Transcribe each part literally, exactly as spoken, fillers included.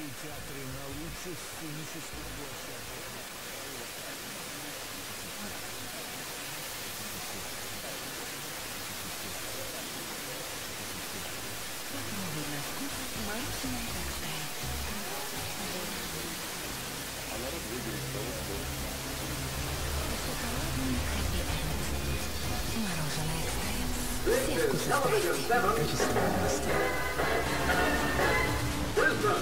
Television seven. Brisbane.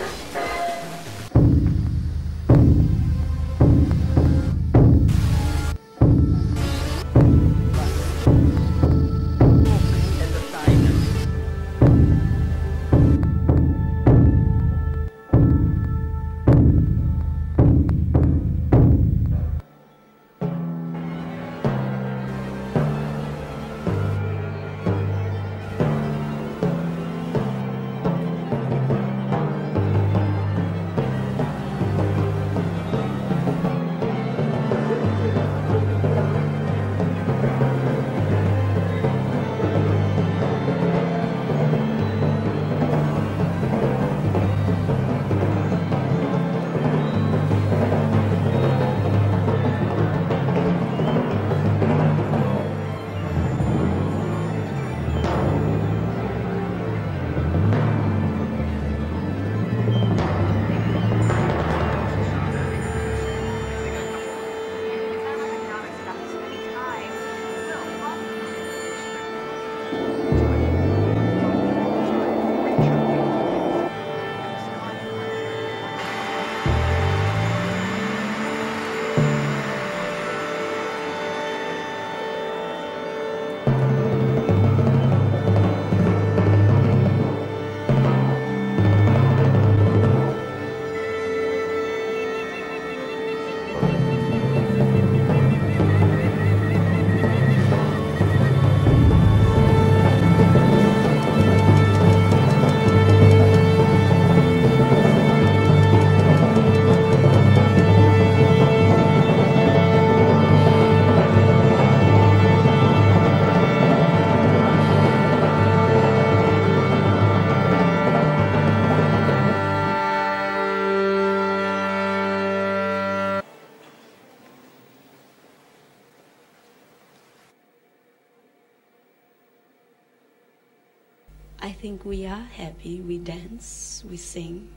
I think we are happy, we dance, we sing,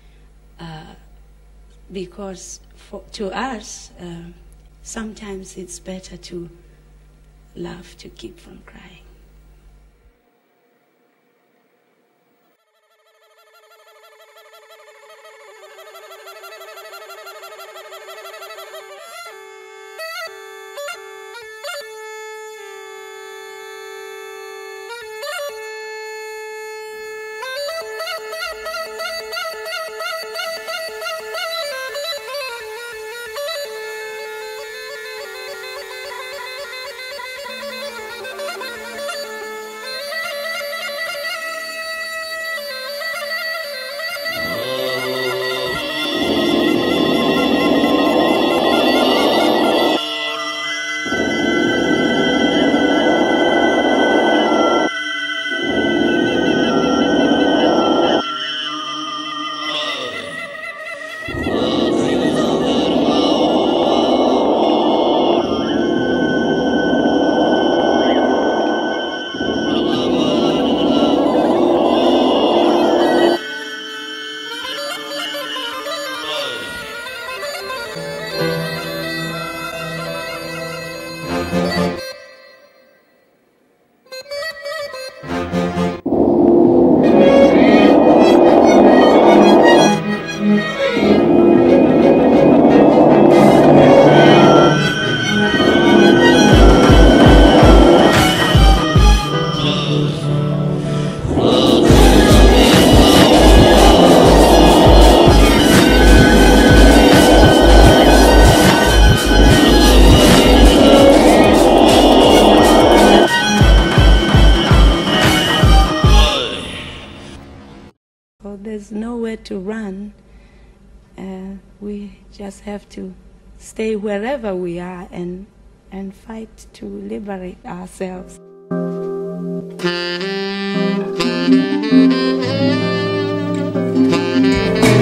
uh, because for, to us, uh, sometimes it's better to laugh to keep from crying. There's nowhere to run. Uh, we just have to stay wherever we are and, and fight to liberate ourselves. Thank you.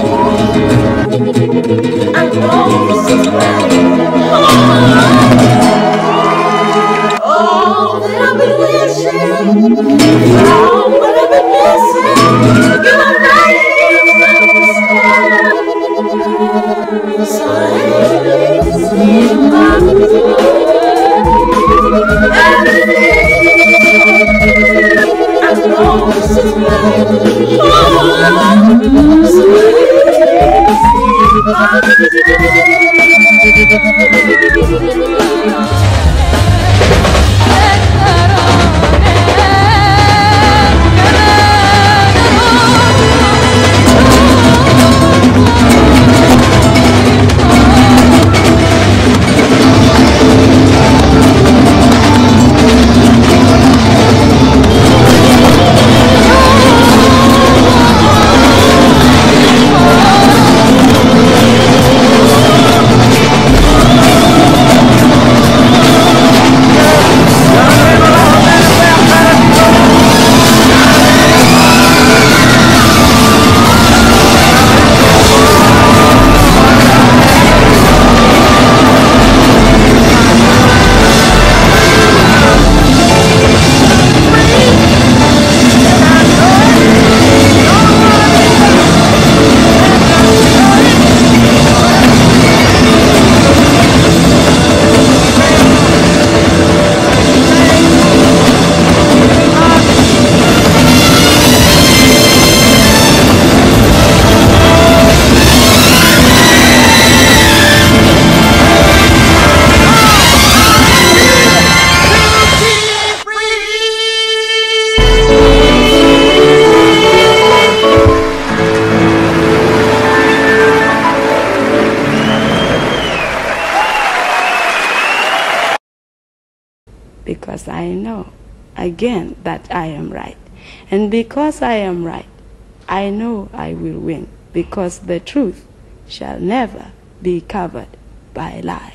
I know this is right. Oh, all that I've been wishing, all what I've been missing, you are right here from the start. So let's see my I know this is right. Oh, so let's see my because I know, again, that I am right. And because I am right, I know I will win, because the truth shall never be covered by lies.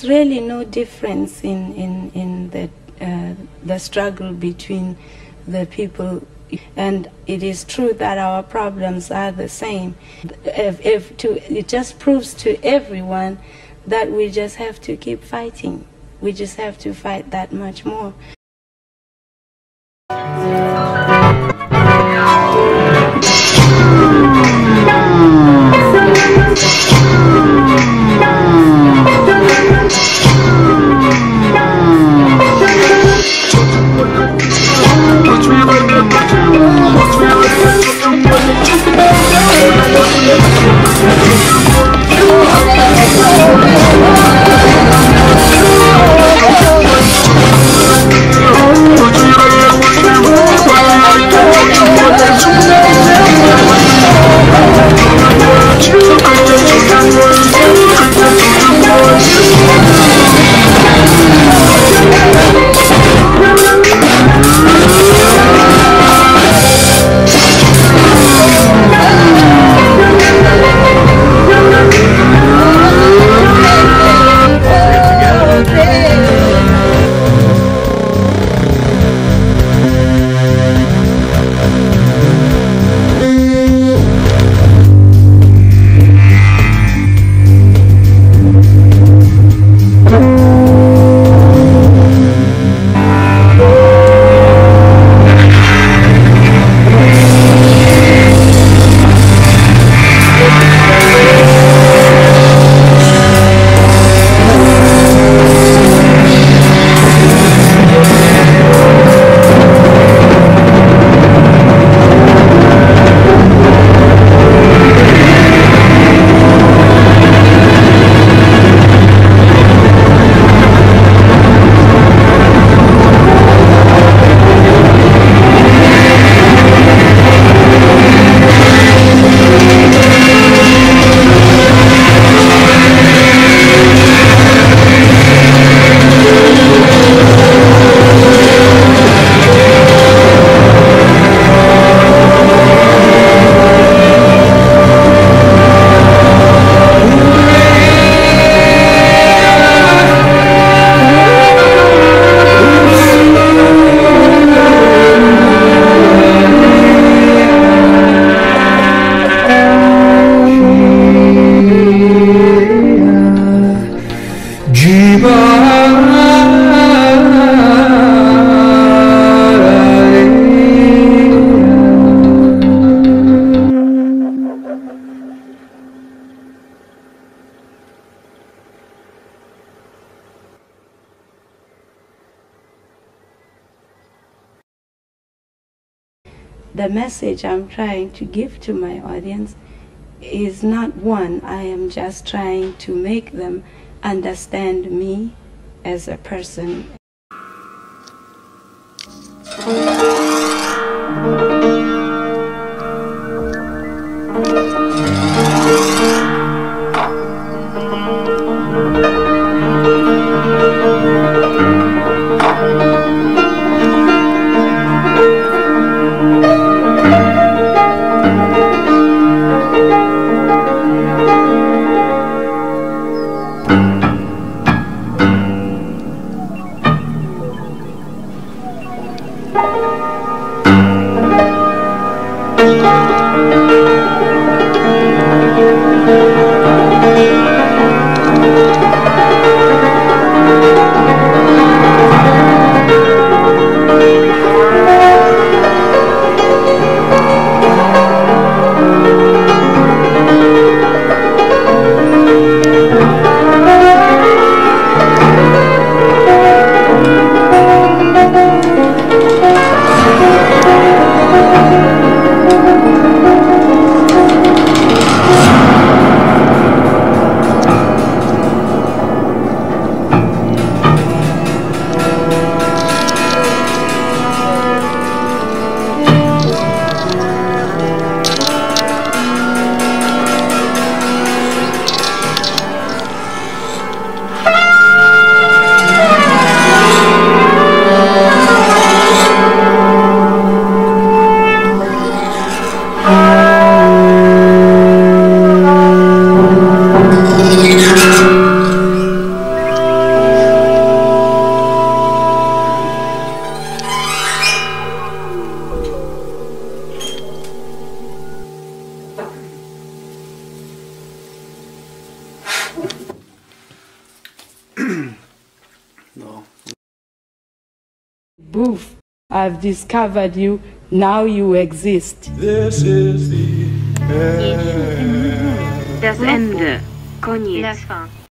there's really no difference in, in, in the, uh, the struggle between the people. And it is true that our problems are the same. If, if to, it just proves to everyone that we just have to keep fighting. We just have to fight that much more. The message I'm trying to give to my audience is not one. I am just trying to make them understand me as a person. Thank you. Boof, I've discovered you, now you exist. This is the end. Das Ende. Koniec.